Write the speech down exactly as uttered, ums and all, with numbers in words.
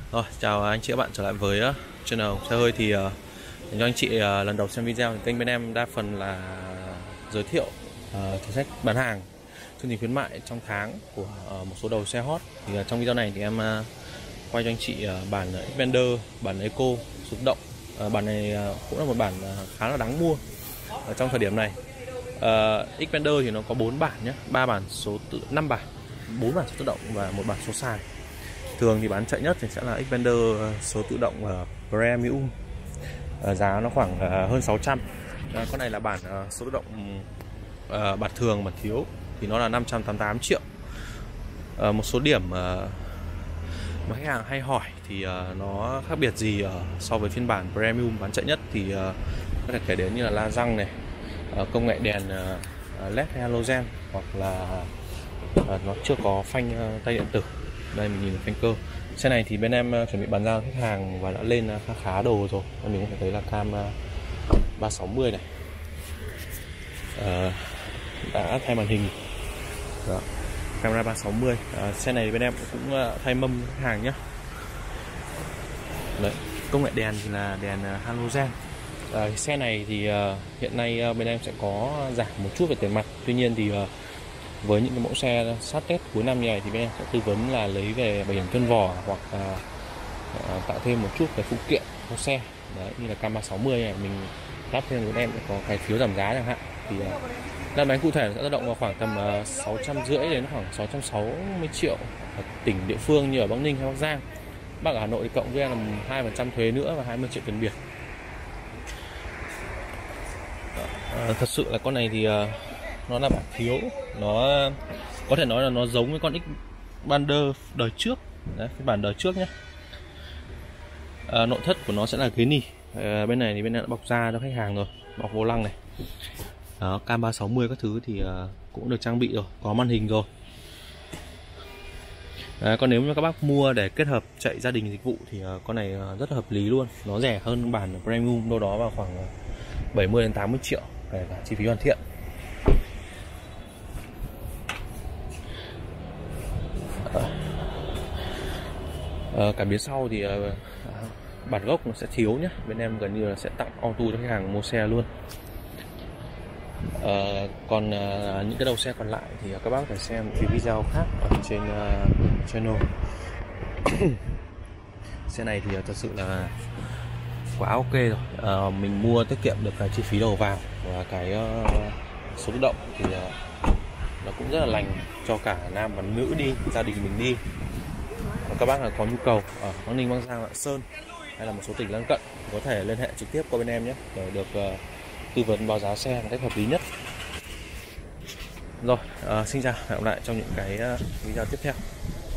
Rồi, chào anh chị các bạn trở lại với uh, channel xe hơi. Thì uh, cho anh chị uh, lần đầu xem video thì kênh bên em đa phần là giới thiệu uh, chính sách bán hàng, chương trình khuyến mại trong tháng của uh, một số đầu xe hot. Thì uh, trong video này thì em uh, quay cho anh chị uh, bản Xpander, bản Eco số tự động. Uh, bản này uh, cũng là một bản uh, khá là đáng mua ở trong thời điểm này. uh, Xpander thì nó có bốn bản nhé, ba bản số tự năm bản, bốn bản số tự động và một bản số xài. Thường thì bán chạy nhất thì sẽ là Xpander số tự động uh, Premium, uh, giá nó khoảng uh, hơn sáu trăm. Uh, con này là bản uh, số tự động uh, bản thường, bản thiếu thì nó là năm trăm tám mươi tám triệu. Uh, một số điểm uh, mà khách hàng hay hỏi thì uh, nó khác biệt gì uh, so với phiên bản Premium bán chạy nhất thì uh, có thể kể đến như là la răng này, uh, công nghệ đèn uh, led halogen, hoặc là uh, nó chưa có phanh uh, tay điện tử. Đây mình nhìn phanh cơ. Xe này thì bên em uh, chuẩn bị bàn giao khách hàng và đã lên uh, khá khá đồ rồi. Mình có thể thấy là cam uh, ba sáu mươi này, uh, đã thay màn hình. Đó, camera ba sáu mươi. Uh, xe này bên em cũng uh, thay mâm khách hàng nhé. Đấy, công nghệ đèn thì là đèn uh, halogen. Uh, xe này thì uh, hiện nay uh, bên em sẽ có giảm một chút về tiền mặt. Tuy nhiên thì uh, với những cái mẫu xe sát Tết cuối năm như này thì bên em sẽ tư vấn là lấy về bảo hiểm thân vỏ, hoặc là uh, tạo thêm một chút cái phụ kiện của xe. Đấy, như là cam ba sáu mươi này mình lắp thêm với em sẽ có cái phiếu giảm giá chẳng hạn. Thì uh, lăn bánh cụ thể sẽ dao động vào khoảng tầm uh, sáu trăm rưỡi đến khoảng sáu trăm sáu mươi triệu ở tỉnh địa phương như ở Bắc Ninh hay Bắc Giang. Bắc ở Hà Nội thì cộng với em là hai phần trăm thuế nữa và hai mươi triệu tiền biển. Uh, thật sự là con này thì uh, nó là bản thiếu, nó có thể nói là nó giống với con Xpander đời trước. Đấy, cái bản đời trước nhé. À, nội thất của nó sẽ là ghế nỉ. À, bên này thì bên này đã bọc da cho khách hàng rồi, bọc vô lăng này. Đó, cam ba sáu mươi các thứ thì uh, cũng được trang bị rồi, có màn hình rồi. Đấy, còn nếu như các bác mua để kết hợp chạy gia đình dịch vụ thì uh, con này uh, rất là hợp lý luôn. Nó rẻ hơn bản Premium đâu đó vào khoảng bảy mươi đến tám mươi triệu kể cả chi phí hoàn thiện. À, cả phía sau thì uh, bản gốc nó sẽ thiếu nhé. Bên em gần như là sẽ tặng auto cho khách hàng mua xe luôn. À, còn uh, những cái đầu xe còn lại thì các bác có thể xem những video khác ở trên uh, channel. Xe này thì uh, thật sự là quá ok rồi. Uh, mình mua tiết kiệm được cái chi phí đầu vào và cái uh, số tự động thì uh, nó cũng rất là lành cho cả nam và nữ đi, gia đình mình đi. Các bác là có nhu cầu ở Bắc Ninh, Bắc Giang, Lạng Sơn hay là một số tỉnh lân cận có thể liên hệ trực tiếp qua bên em nhé, để được uh, tư vấn báo giá xe một cách hợp lý nhất. Rồi, uh, xin chào, hẹn gặp lại trong những cái uh, video tiếp theo.